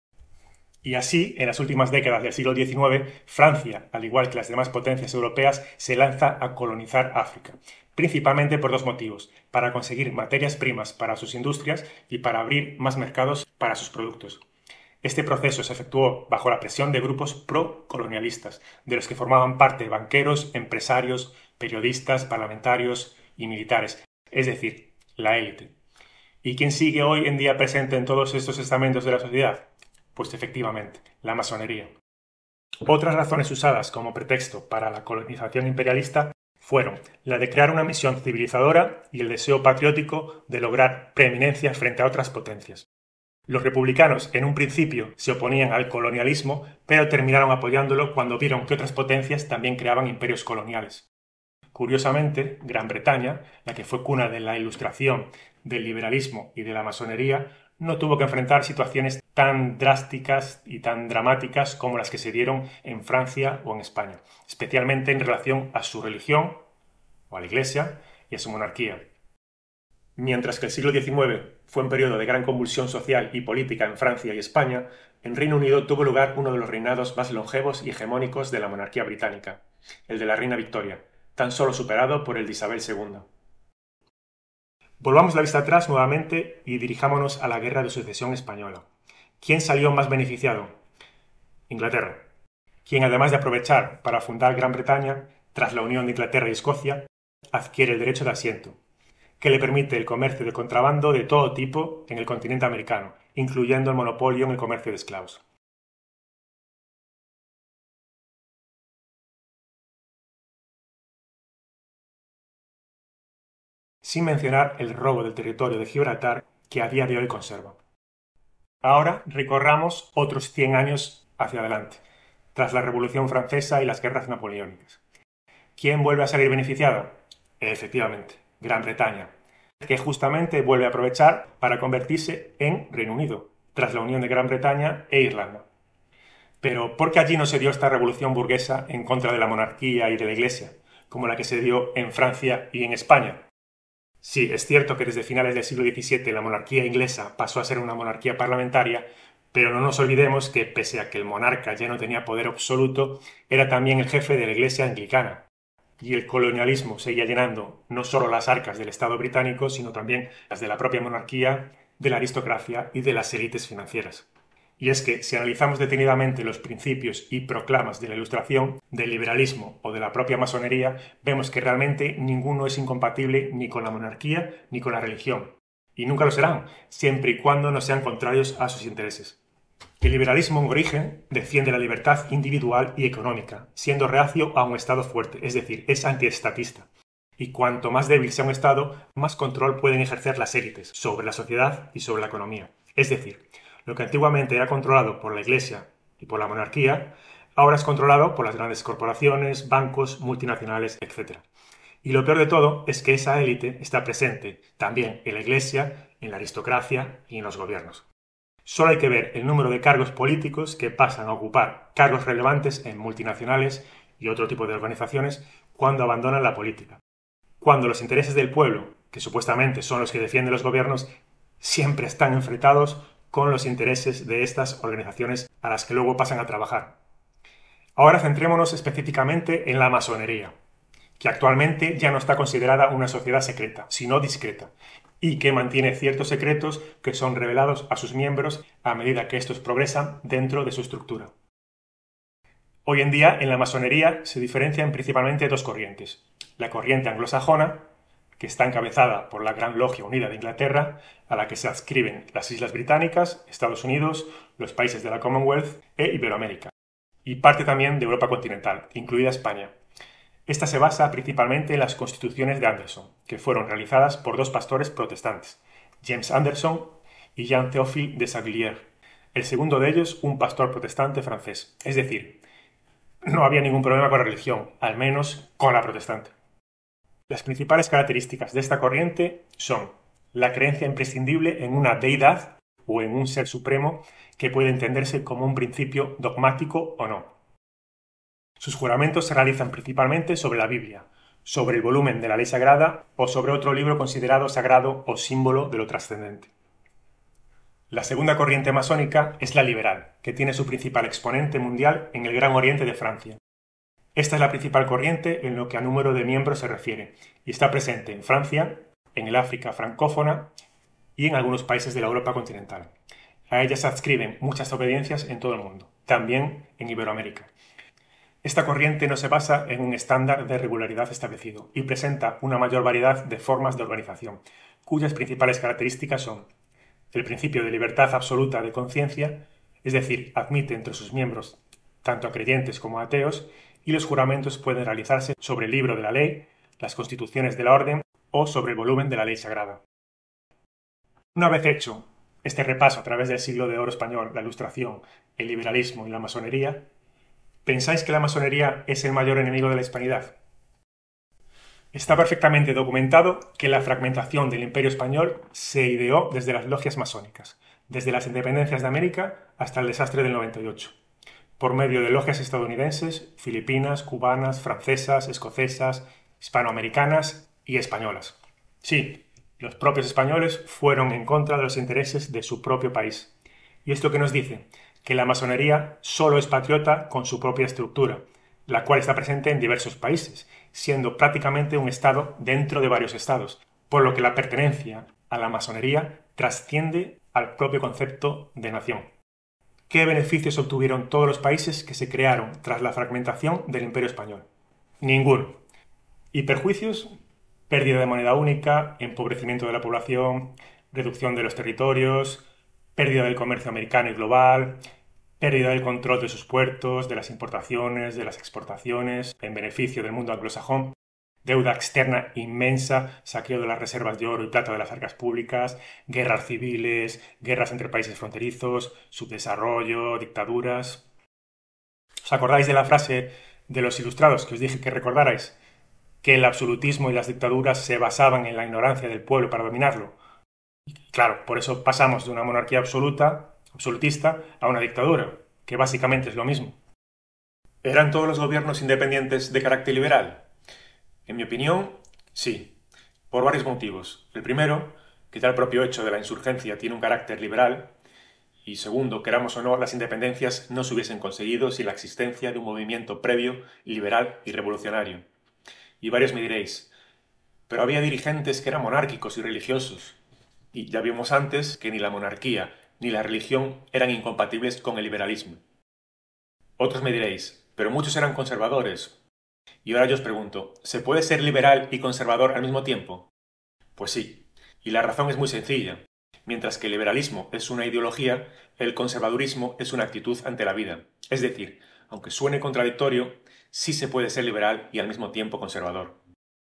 Speaker 1: Y así, en las últimas décadas del siglo diecinueve, Francia, al igual que las demás potencias europeas, se lanza a colonizar África, principalmente por dos motivos: para conseguir materias primas para sus industrias y para abrir más mercados para sus productos. Este proceso se efectuó bajo la presión de grupos pro-colonialistas, de los que formaban parte banqueros, empresarios, periodistas, parlamentarios y militares, es decir, la élite. ¿Y quién sigue hoy en día presente en todos estos estamentos de la sociedad? Pues efectivamente, la masonería. Otras razones usadas como pretexto para la colonización imperialista fueron la de crear una misión civilizadora y el deseo patriótico de lograr preeminencia frente a otras potencias. Los republicanos en un principio se oponían al colonialismo, pero terminaron apoyándolo cuando vieron que otras potencias también creaban imperios coloniales. Curiosamente, Gran Bretaña, la que fue cuna de la Ilustración, del liberalismo y de la masonería, no tuvo que enfrentar situaciones tan drásticas y tan dramáticas como las que se dieron en Francia o en España, especialmente en relación a su religión, o a la Iglesia, y a su monarquía. Mientras que el siglo diecinueve fue un periodo de gran convulsión social y política en Francia y España, en Reino Unido tuvo lugar uno de los reinados más longevos y hegemónicos de la monarquía británica, el de la reina Victoria, tan solo superado por el de Isabel segunda. Volvamos la vista atrás nuevamente y dirijámonos a la Guerra de Sucesión Española. ¿Quién salió más beneficiado? Inglaterra, quien además de aprovechar para fundar Gran Bretaña, tras la unión de Inglaterra y Escocia, adquiere el derecho de asiento, que le permite el comercio de contrabando de todo tipo en el continente americano, incluyendo el monopolio en el comercio de esclavos. Sin mencionar el robo del territorio de Gibraltar que a día de hoy conserva. Ahora recorramos otros cien años hacia adelante, tras la Revolución Francesa y las guerras napoleónicas. ¿Quién vuelve a salir beneficiado? Efectivamente, Gran Bretaña, que justamente vuelve a aprovechar para convertirse en Reino Unido, tras la unión de Gran Bretaña e Irlanda. Pero ¿por qué allí no se dio esta revolución burguesa en contra de la monarquía y de la Iglesia? como la que se dio en Francia y en España. Sí, es cierto que desde finales del siglo diecisiete la monarquía inglesa pasó a ser una monarquía parlamentaria, pero no nos olvidemos que, pese a que el monarca ya no tenía poder absoluto, era también el jefe de la Iglesia anglicana. Y el colonialismo seguía llenando no solo las arcas del Estado británico, sino también las de la propia monarquía, de la aristocracia y de las élites financieras. Y es que, si analizamos detenidamente los principios y proclamas de la Ilustración, del liberalismo o de la propia masonería, vemos que realmente ninguno es incompatible ni con la monarquía ni con la religión. Y nunca lo serán, siempre y cuando no sean contrarios a sus intereses. El liberalismo en origen defiende la libertad individual y económica, siendo reacio a un Estado fuerte, es decir, es antiestatista. Y cuanto más débil sea un Estado, más control pueden ejercer las élites sobre la sociedad y sobre la economía. Es decir, lo que antiguamente era controlado por la Iglesia y por la monarquía, ahora es controlado por las grandes corporaciones, bancos, multinacionales, etcétera. Y lo peor de todo es que esa élite está presente también en la Iglesia, en la aristocracia y en los gobiernos. Solo hay que ver el número de cargos políticos que pasan a ocupar cargos relevantes en multinacionales y otro tipo de organizaciones cuando abandonan la política. Cuando los intereses del pueblo, que supuestamente son los que defienden los gobiernos, siempre están enfrentados con los intereses de estas organizaciones a las que luego pasan a trabajar. Ahora centrémonos específicamente en la masonería, que actualmente ya no está considerada una sociedad secreta, sino discreta, y que mantiene ciertos secretos que son revelados a sus miembros a medida que estos progresan dentro de su estructura. Hoy en día, en la masonería se diferencian principalmente dos corrientes. La corriente anglosajona, que está encabezada por la Gran Logia Unida de Inglaterra, a la que se adscriben las Islas Británicas, Estados Unidos, los países de la Commonwealth e Iberoamérica, y parte también de Europa continental, incluida España. Esta se basa principalmente en las constituciones de Anderson, que fueron realizadas por dos pastores protestantes, James Anderson y Jean Théophile de Saglier, el segundo de ellos un pastor protestante francés. Es decir, no había ningún problema con la religión, al menos con la protestante. Las principales características de esta corriente son la creencia imprescindible en una deidad o en un ser supremo que puede entenderse como un principio dogmático o no. Sus juramentos se realizan principalmente sobre la Biblia, sobre el volumen de la ley sagrada o sobre otro libro considerado sagrado o símbolo de lo trascendente. La segunda corriente masónica es la liberal, que tiene su principal exponente mundial en el Gran Oriente de Francia. Esta es la principal corriente en lo que a número de miembros se refiere, y está presente en Francia, en el África francófona y en algunos países de la Europa continental. A ella se adscriben muchas obediencias en todo el mundo, también en Iberoamérica. Esta corriente no se basa en un estándar de regularidad establecido y presenta una mayor variedad de formas de organización, cuyas principales características son el principio de libertad absoluta de conciencia, es decir, admite entre sus miembros tanto a creyentes como a ateos, y los juramentos pueden realizarse sobre el libro de la ley, las constituciones de la orden o sobre el volumen de la ley sagrada. Una vez hecho este repaso a través del siglo de oro español, la Ilustración, el liberalismo y la masonería, ¿pensáis que la masonería es el mayor enemigo de la hispanidad? Está perfectamente documentado que la fragmentación del Imperio español se ideó desde las logias masónicas, desde las independencias de América hasta el desastre del noventa y ocho, por medio de logias estadounidenses, filipinas, cubanas, francesas, escocesas, hispanoamericanas y españolas. Sí, los propios españoles fueron en contra de los intereses de su propio país. ¿Y esto qué nos dice? Que la masonería solo es patriota con su propia estructura, la cual está presente en diversos países, siendo prácticamente un estado dentro de varios estados, por lo que la pertenencia a la masonería trasciende al propio concepto de nación. ¿Qué beneficios obtuvieron todos los países que se crearon tras la fragmentación del Imperio español? Ninguno. ¿Y perjuicios? Pérdida de moneda única, empobrecimiento de la población, reducción de los territorios, pérdida del comercio americano y global, pérdida del control de sus puertos, de las importaciones, de las exportaciones, en beneficio del mundo anglosajón, deuda externa inmensa, saqueo de las reservas de oro y plata de las arcas públicas, guerras civiles, guerras entre países fronterizos, subdesarrollo, dictaduras. ¿Os acordáis de la frase de los ilustrados que os dije que recordarais? Que el absolutismo y las dictaduras se basaban en la ignorancia del pueblo para dominarlo. Claro, por eso pasamos de una monarquía absoluta, absolutista, a una dictadura, que básicamente es lo mismo. ¿Eran todos los gobiernos independientes de carácter liberal? En mi opinión, sí, por varios motivos. El primero, que ya el propio hecho de la insurgencia tiene un carácter liberal, y segundo, queramos o no, las independencias no se hubiesen conseguido sin la existencia de un movimiento previo, liberal y revolucionario. Y varios me diréis, pero había dirigentes que eran monárquicos y religiosos, y ya vimos antes que ni la monarquía ni la religión eran incompatibles con el liberalismo. Otros me diréis, pero muchos eran conservadores. Y ahora yo os pregunto, ¿se puede ser liberal y conservador al mismo tiempo? Pues sí, y la razón es muy sencilla. Mientras que el liberalismo es una ideología, el conservadurismo es una actitud ante la vida. Es decir, aunque suene contradictorio, sí se puede ser liberal y al mismo tiempo conservador.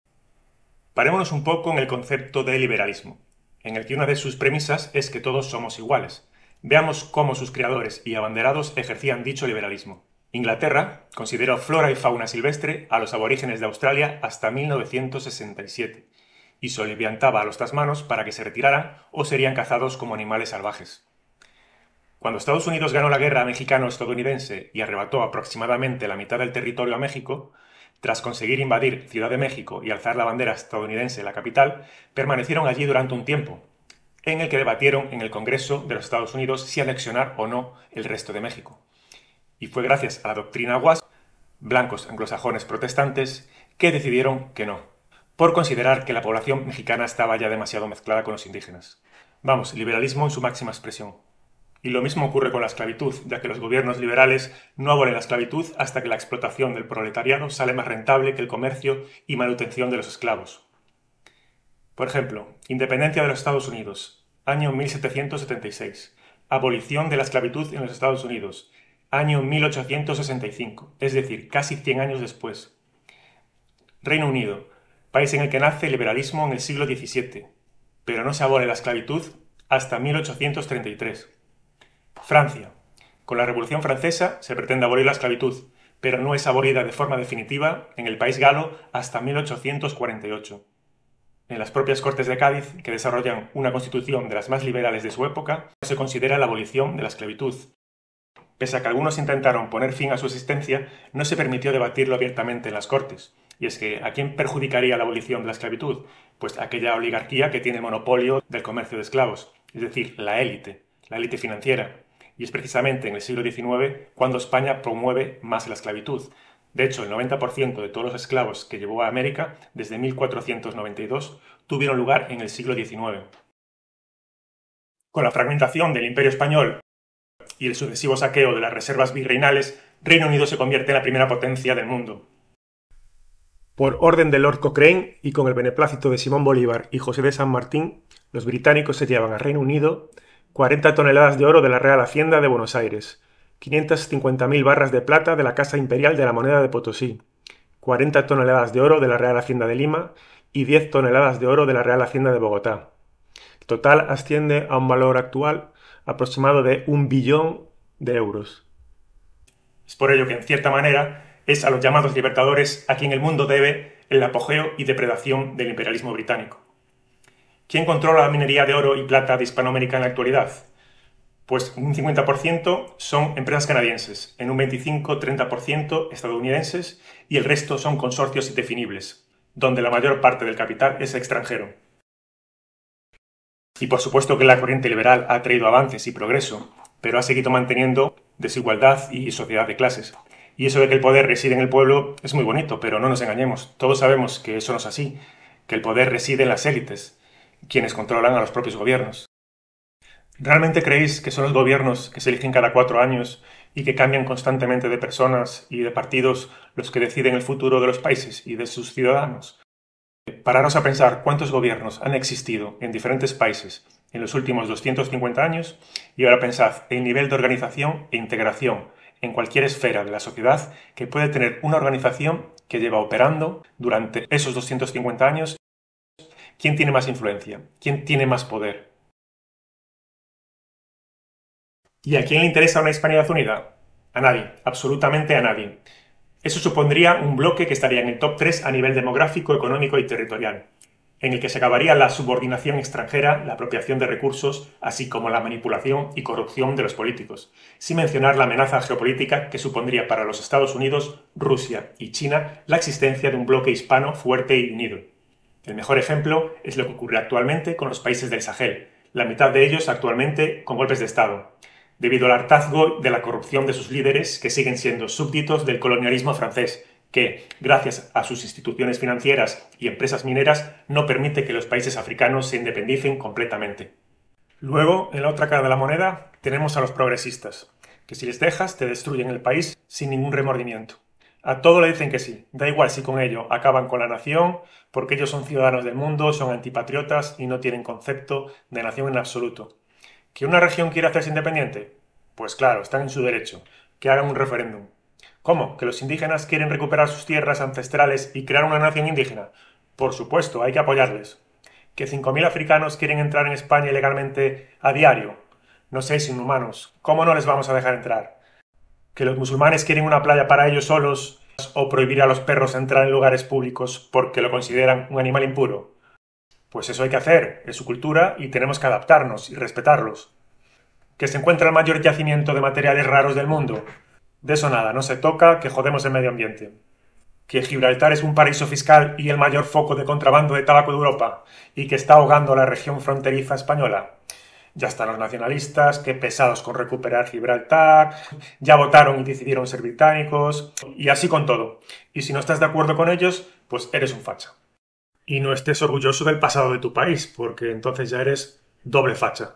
Speaker 1: Parémonos un poco en el concepto de liberalismo, en el que una de sus premisas es que todos somos iguales. Veamos cómo sus creadores y abanderados ejercían dicho liberalismo. Inglaterra consideró flora y fauna silvestre a los aborígenes de Australia hasta mil novecientos sesenta y siete y soliviantaba a los tasmanos para que se retiraran o serían cazados como animales salvajes. Cuando Estados Unidos ganó la guerra mexicano-estadounidense y arrebató aproximadamente la mitad del territorio a México, tras conseguir invadir Ciudad de México y alzar la bandera estadounidense en la capital, permanecieron allí durante un tiempo, en el que debatieron en el Congreso de los Estados Unidos si anexionar o no el resto de México. Y fue gracias a la doctrina Wasp, blancos anglosajones protestantes, que decidieron que no, por considerar que la población mexicana estaba ya demasiado mezclada con los indígenas. Vamos, liberalismo en su máxima expresión. Y lo mismo ocurre con la esclavitud, ya que los gobiernos liberales no abolen la esclavitud hasta que la explotación del proletariado sale más rentable que el comercio y manutención de los esclavos. Por ejemplo, independencia de los Estados Unidos, año mil setecientos setenta y seis. Abolición de la esclavitud en los Estados Unidos, año mil ochocientos sesenta y cinco, es decir, casi cien años después. Reino Unido, país en el que nace el liberalismo en el siglo diecisiete, pero no se abole la esclavitud hasta mil ochocientos treinta y tres. Francia. Con la Revolución Francesa se pretende abolir la esclavitud, pero no es abolida de forma definitiva en el país galo hasta mil ochocientos cuarenta y ocho. En las propias Cortes de Cádiz, que desarrollan una constitución de las más liberales de su época, se considera la abolición de la esclavitud. Pese a que algunos intentaron poner fin a su existencia, no se permitió debatirlo abiertamente en las Cortes. Y es que, ¿a quién perjudicaría la abolición de la esclavitud? Pues a aquella oligarquía que tiene el monopolio del comercio de esclavos, es decir, la élite, la élite financiera. Y es precisamente en el siglo diecinueve cuando España promueve más la esclavitud. De hecho, el noventa por ciento de todos los esclavos que llevó a América desde mil cuatrocientos noventa y dos tuvieron lugar en el siglo diecinueve. Con la fragmentación del Imperio Español y el sucesivo saqueo de las reservas virreinales, Reino Unido se convierte en la primera potencia del mundo. Por orden de Lord Cochrane y con el beneplácito de Simón Bolívar y José de San Martín, los británicos se llevan al Reino Unido cuarenta toneladas de oro de la Real Hacienda de Buenos Aires, quinientas cincuenta mil barras de plata de la Casa Imperial de la Moneda de Potosí, cuarenta toneladas de oro de la Real Hacienda de Lima y diez toneladas de oro de la Real Hacienda de Bogotá. El total asciende a un valor actual aproximado de un billón de euros. Es por ello que, en cierta manera, es a los llamados libertadores a quien el mundo debe el apogeo y depredación del imperialismo británico. ¿Quién controla la minería de oro y plata de Hispanoamérica en la actualidad? Pues un cincuenta por ciento son empresas canadienses, en un veinticinco a treinta por ciento estadounidenses y el resto son consorcios indefinibles, donde la mayor parte del capital es extranjero. Y por supuesto que la corriente liberal ha traído avances y progreso, pero ha seguido manteniendo desigualdad y sociedad de clases. Y eso de que el poder reside en el pueblo es muy bonito, pero no nos engañemos. Todos sabemos que eso no es así, que el poder reside en las élites, quienes controlan a los propios gobiernos. ¿Realmente creéis que son los gobiernos que se eligen cada cuatro años y que cambian constantemente de personas y de partidos los que deciden el futuro de los países y de sus ciudadanos? Pararos a pensar cuántos gobiernos han existido en diferentes países en los últimos doscientos cincuenta años y ahora pensad el nivel de organización e integración en cualquier esfera de la sociedad que puede tener una organización que lleva operando durante esos doscientos cincuenta años. ¿Quién tiene más influencia? ¿Quién tiene más poder? ¿Y a quién le interesa una Hispanidad unida? A nadie, absolutamente a nadie. Eso supondría un bloque que estaría en el top tres a nivel demográfico, económico y territorial. en el que se acabaría la subordinación extranjera, la apropiación de recursos, así como la manipulación y corrupción de los políticos, sin mencionar la amenaza geopolítica que supondría para los Estados Unidos, Rusia y China la existencia de un bloque hispano fuerte y unido. El mejor ejemplo es lo que ocurre actualmente con los países del Sahel, la mitad de ellos actualmente con golpes de Estado, debido al hartazgo de la corrupción de sus líderes que siguen siendo súbditos del colonialismo francés, que, gracias a sus instituciones financieras y empresas mineras, no permite que los países africanos se independicen completamente. Luego, en la otra cara de la moneda, tenemos a los progresistas, que si les dejas te destruyen el país sin ningún remordimiento. A todo le dicen que sí, da igual si con ello acaban con la nación, porque ellos son ciudadanos del mundo, son antipatriotas y no tienen concepto de nación en absoluto. ¿Que una región quiere hacerse independiente? Pues claro, están en su derecho, que hagan un referéndum. ¿Cómo? ¿Que los indígenas quieren recuperar sus tierras ancestrales y crear una nación indígena? Por supuesto, hay que apoyarles. ¿Que cinco mil africanos quieren entrar en España ilegalmente a diario? No seáis inhumanos, ¿cómo no les vamos a dejar entrar? ¿Que los musulmanes quieren una playa para ellos solos o prohibir a los perros entrar en lugares públicos porque lo consideran un animal impuro? Pues eso hay que hacer, es su cultura y tenemos que adaptarnos y respetarlos. ¿Que se encuentra el mayor yacimiento de materiales raros del mundo? De eso nada, no se toca, que jodemos el medio ambiente. ¿Que Gibraltar es un paraíso fiscal y el mayor foco de contrabando de tabaco de Europa y que está ahogando a la región fronteriza española? Ya están los nacionalistas, qué pesados con recuperar Gibraltar, ya votaron y decidieron ser británicos, y así con todo. Y si no estás de acuerdo con ellos, pues eres un facha. Y no estés orgulloso del pasado de tu país, porque entonces ya eres doble facha.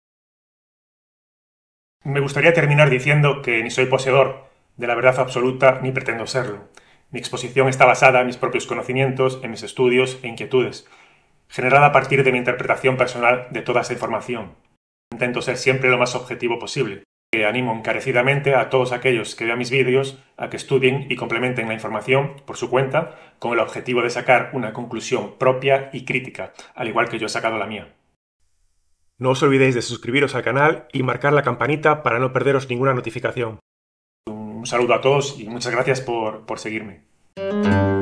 Speaker 1: Me gustaría terminar diciendo que ni soy poseedor de la verdad absoluta ni pretendo serlo. Mi exposición está basada en mis propios conocimientos, en mis estudios e inquietudes, generada a partir de mi interpretación personal de toda esa información. Intento ser siempre lo más objetivo posible. Que animo encarecidamente a todos aquellos que vean mis vídeos a que estudien y complementen la información por su cuenta con el objetivo de sacar una conclusión propia y crítica, al igual que yo he sacado la mía. No os olvidéis de suscribiros al canal y marcar la campanita para no perderos ninguna notificación. Un saludo a todos y muchas gracias por, por seguirme.